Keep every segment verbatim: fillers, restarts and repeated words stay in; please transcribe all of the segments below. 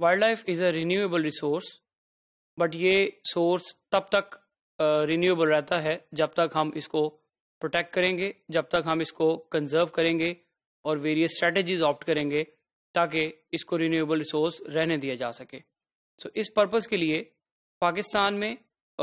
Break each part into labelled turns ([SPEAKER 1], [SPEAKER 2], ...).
[SPEAKER 1] Wild life is a renewable resource, but یہ source تب تک رینیویبل رہتا ہے جب تک ہم اس کو پروٹیکٹ کریں گے، جب تک ہم اس کو کنزرو کریں گے اور ویریس اسٹریٹجیز آپٹ کریں گے تاکہ اس کو رینیویبل ریسورس رہنے دیا جا سکے. سو so, اس پرپز کے لیے پاکستان میں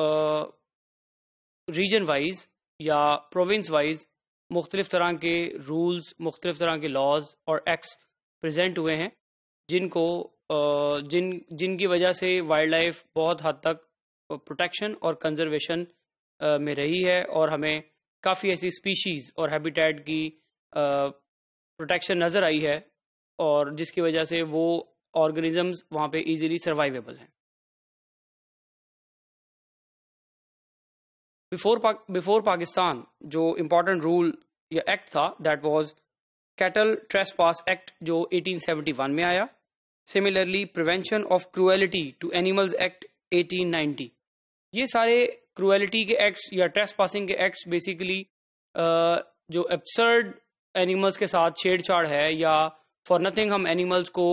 [SPEAKER 1] ریجن وائز یا پروونس وائز مختلف طرح کے رولز، مختلف طرح کے لاز اور ایکٹس پریزنٹ ہوئے ہیں جن کو جن جن کی وجہ سے وائلڈ لائف بہت حد تک پروٹیکشن اور کنزرویشن میں رہی ہے، اور ہمیں کافی ایسی اسپیشیز اور ہیبیٹیٹ کی پروٹیکشن نظر آئی ہے، اور جس کی وجہ سے وہ آرگنزمز وہاں پہ ایزیلی سروائیویبل ہیں. بفور بفور پاکستان جو امپورٹنٹ رول یا ایکٹ تھا that was cattle trespass act جو ایٹین سیونٹی ون میں آیا. Similarly prevention of cruelty to animals act eighteen ninety. یہ سارے کرویلٹی کے ایکٹس یا ٹریس پاسنگ کے ایکٹس بیسیکلی جو ایبسرڈ اینیملز کے ساتھ چھیڑ چھاڑ ہے یا فار نتھنگ ہم اینیملز کو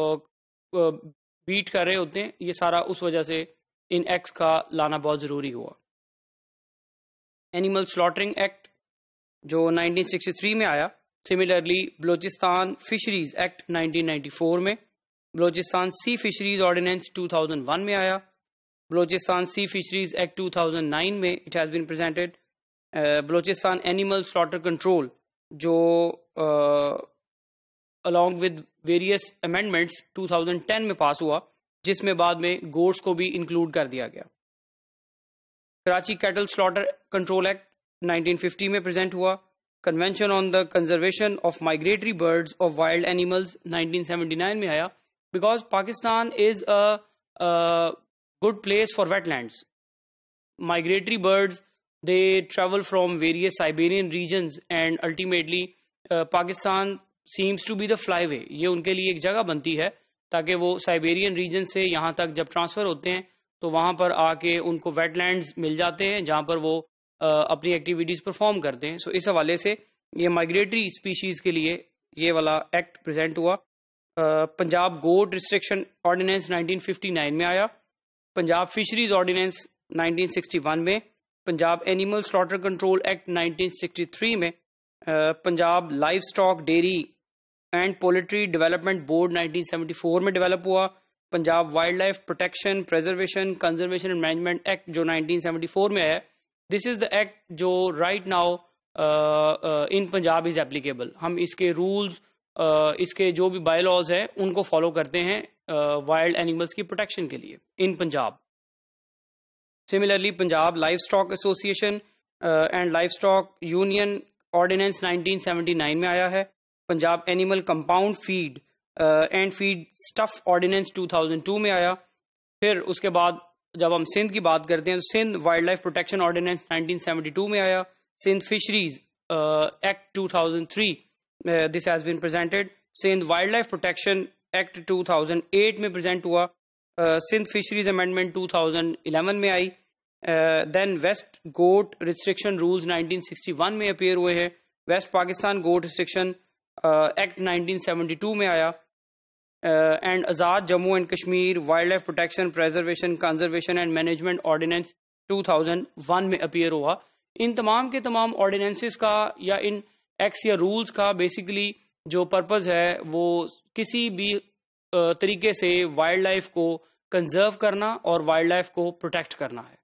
[SPEAKER 1] بیٹ کر رہے ہوتے ہیں، یہ سارا اس وجہ سے ان ایکٹس کا لانا بہت ضروری ہوا. اینیمل سلاٹرنگ ایکٹ جو نائنٹین سکسٹی تھری میں آیا. Similarly Balochistan fisheries act nineteen ninety four میں. Balochistan sea fisheries ordinance two thousand one میں آیا. Balochistan sea fisheries act two thousand nine میں it has been presented. Balochistan animal slaughter control جو along with various amendments two thousand ten میں pass ہوا، جس میں بعد میں گوٹس کو بھی انکلوڈ کر دیا گیا. Karachi cattle slaughter control act nineteen fifty میں پریزنٹ ہوا. Convention on the conservation of migratory birds of wild animals nineteen seventy nine میں آیا. Because Pakistan is a good place for wetlands. Migratory birds they travel from various Siberian regions and ultimately Pakistan seems to be the flyway. یہ ان کے لیے ایک جگہ بنتی ہے تاکہ وہ سائبیرین ریجن سے یہاں تک جب ٹرانسفر ہوتے ہیں تو وہاں پر آ کے ان کو ویٹ لینڈز مل جاتے ہیں جہاں پر وہ اپنی ایکٹیویٹیز پرفارم کرتے ہیں. سو اس حوالے سے یہ مائگریٹری اسپیشیز کے لیے یہ والا ایکٹ پریزنٹ ہوا. Punjab goat restriction ordinance nineteen fifty nine میں آیا. Punjab fisheries ordinance nineteen sixty one میں. Punjab animal slaughter control act nineteen sixty three میں. Punjab livestock dairy and poultry development board nineteen seventy four میں ڈیولپ ہوا. Punjab wildlife protection preservation conservation and management act جو nineteen seventy four میں ہے. This is the act جو right now in Punjab is applicable. ہم اس کے rules اس کے جو بھی بائی لاز ہیں ان کو فالو کرتے ہیں وائلڈ اینیملس کی پروٹیکشن کے لیے in Punjab. Similarly Punjab livestock association and livestock union ordinance nineteen seventy nine میں آیا ہے. Punjab animal compound feed and feedstuff ordinance two thousand two میں آیا. پھر اس کے بعد جب ہم سندھ کی بات کرتے ہیں تو Sindh wildlife protection ordinance nineteen seventy two میں آیا. Sindh fisheries act two thousand three this has been presented. Sindh wildlife protection act two thousand eight میں پریزنٹ ہوا. Sindh fisheries amendment two thousand eleven میں آئی. Then west goat restriction rules nineteen sixty one میں appear ہوئے ہیں. West Pakistan goat restriction act nineteen seventy two میں آیا. And Azad Jammu and Kashmir wild life protection preservation conservation and management ordinance two thousand one میں appear ہوا. ان تمام کے تمام آرڈیننسز کا یا ان ایکٹس یا رولز کا بیسیکلی جو پرپز ہے وہ کسی بھی طریقے سے وائلڈ لائف کو کنزرو کرنا اور وائلڈ لائف کو پروٹیکٹ کرنا ہے.